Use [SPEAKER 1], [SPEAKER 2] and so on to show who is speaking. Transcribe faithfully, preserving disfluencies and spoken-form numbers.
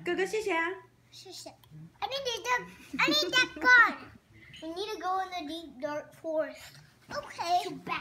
[SPEAKER 1] 哥哥谢谢啊。
[SPEAKER 2] 谢谢。I need that. I need that gun. We need to go in the deep dark forest. Okay.